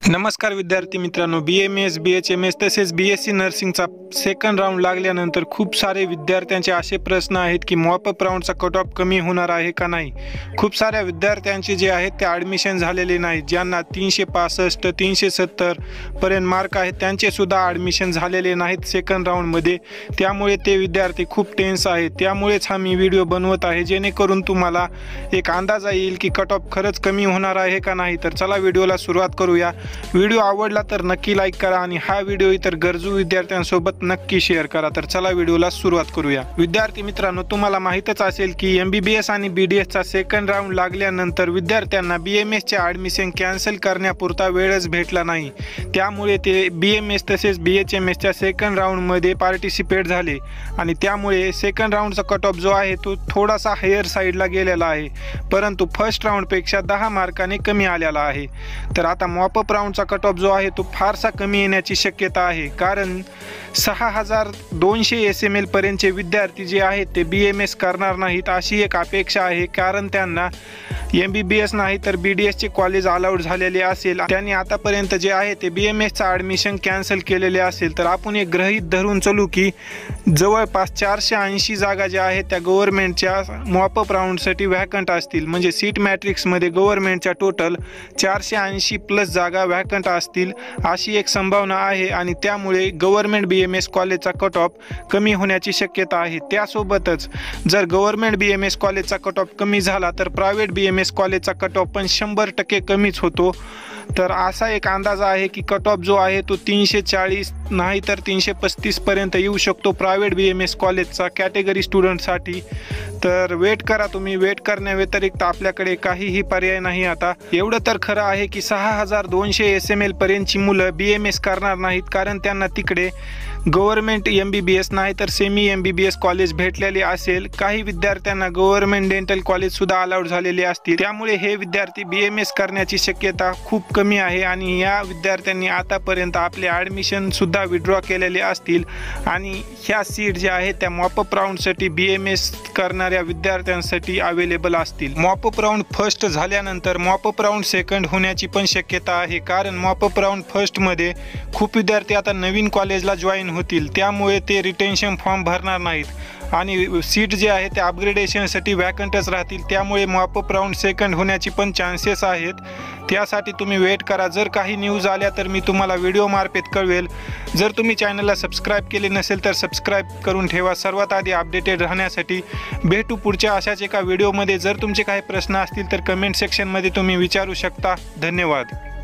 नमस्कार विद्यार्थी मित्रांनो, BMS, BHMS तसेच BSc नर्सिंगचा सेकंड राऊंड लागल्यानंतर खूप सारे विद्यार्थ्यांचे असे प्रश्न आहेत की मॉपअप राऊंडचा कट ऑफ कमी होणार आहे का नाही। खूप साऱ्या विद्यार्थ्यांचे जे आहेत ते ॲडमिशन झालेले नाहीत, ज्यांना 365 370 पर्यंत मार्क आहेत त्यांचे सुद्धा ॲडमिशन झालेले नाहीत सेकंड राऊंडमध्ये। त्यामुळे ते विद्यार्थी खूप टेन्स आहेत। त्यामुळेच हा मी व्हिडिओ बनवत आहे, जेणेकरून तुम्हाला एक अंदाज येईल की कट ऑफ खरंच कमी होणार आहे का नाही। तर चला व्हिडिओला सुरुवात करूया। व्हिडिओ आवडला तर नक्की लाईक करा आणि हा व्हिडिओ इतर गरजू विद्यार्थ्यांसोबत नक्की शेअर करा। तर चला व्हिडिओला सुरुवात करूया। विद्यार्थी मित्रांनो, तुम्हाला माहितच असेल की MBBS आणि BDS चा सेकंड राऊंड लागल्यानंतर विद्यार्थ्यांना BMS चे ॲडमिशन कॅन्सल करण्यापुरता वेळच भेटला नाही। त्यामुळे ते BMS तसेच BHMS च्या सेकंड राऊंडमध्ये पार्टिसिपेट झाले आणि त्यामुळे सेकंड राऊंडचा कट ऑफ जो आहे तो थोडासा हायर साईडला गेलेला आहे, परंतु फर्स्ट राऊंडपेक्षा 10 मार्काने कमी आलेला आहे। तर आता मॉपअप राऊंडचा कट ऑफ जो आहे तो फारसा कमी येण्याची शक्यता आहे, कारण 6200 SML पर्यंतचे विद्यार्थी जे आहेत ते BMS करणार नाहीत अशी एक अपेक्षा आहे, कारण त्यांना MBBS नाही तर BDS चे कॉलेज अलाउड झालेले असेल। त्यांनी आतापर्यंत जे आहे ते BMS चा ॲडमिशन कॅन्सल केलेले असेल। तर आपण एक गृहीत धरून चलू की जवळपास 480 जागा ज्या आहेत त्या गव्हर्नमेंटच्या मॉपअप राऊंडसाठी व्हॅकंट असतील, म्हणजे सीट मॅट्रिक्समध्ये गव्हर्नमेंटच्या टोटल 480 प्लस जागा व्हॅकंट असतील अशी एक संभावना आहे आणि त्यामुळे गव्हर्नमेंट BMS कॉलेजचा कट ऑफ कमी होण्याची शक्यता आहे। त्यासोबतच जर गव्हर्नमेंट BMS कॉलेजचा कट ऑफ कमी झाला तर प्रायव्हेट BMS कॉलेजचा कट ऑफ पण 100% कमीच होतो। तर असा एक अंदाज आहे की कट ऑफ जो आहे तो 340 नाही तर 335 पर्यंत येऊ शकतो प्रायव्हेट BMS कॉलेजचा कॅटेगरी स्टुडंटसाठी। तर वेट करा, तुम्ही वेट करण्याव्यतिरिक्त आपल्याकडे काहीही पर्याय नाही। आता एवढं तर खरं आहे की 6200 SML पर्यंतची मुलं BMS करणार नाहीत, कारण त्यांना तिकडे गव्हर्नमेंट MBBS नाही तर सेमी MBBS कॉलेज भेटलेले असेल। काही विद्यार्थ्यांना गव्हर्नमेंट डेंटल कॉलेज सुद्धा अलाउड झालेले असतील, त्यामुळे हे विद्यार्थी BMS करण्याची शक्यता खूप कमी आहे आणि या विद्यार्थ्यांनी आतापर्यंत आपले ॲडमिशन सुद्धा विड्रॉ केलेले असतील आणि ह्या सीट ज्या आहेत त्या मॉपअप राऊंडसाठी BMS करणाऱ्या विद्यार्थ्यांसाठी अवेलेबल असतील। मॉपअप राऊंड फर्स्ट झाल्यानंतर मॉपअप राऊंड सेकंड होण्याची पण शक्यता आहे, कारण मॉपअप राऊंड फर्स्टमध्ये खूप विद्यार्थी आता नवीन कॉलेजला जॉईन होतील, त्यामुळे ते रिटेन्शन फॉर्म भरणार नाहीत आणि सीट जे आहे ते अपग्रेडेशनसाठी वॅकंटच राहतील। त्यामुळे मॉपअप राऊंड सेकंड होण्याची पण चान्सेस आहेत। त्यासाठी तुम्ही वेट करा। जर काही न्यूज आल्या तर मी तुम्हाला व्हिडिओ मार्फत कळवेल। जर तुम्ही चॅनलला सबस्क्राईब केले नसेल तर सबस्क्राईब करून ठेवा सर्वात आधी अपडेटेड राहण्यासाठी। भेटू पुढच्या अशाच एका व्हिडिओमध्ये। जर तुमचे काही प्रश्न असतील तर कमेंट सेक्शनमध्ये तुम्ही विचारू शकता। धन्यवाद।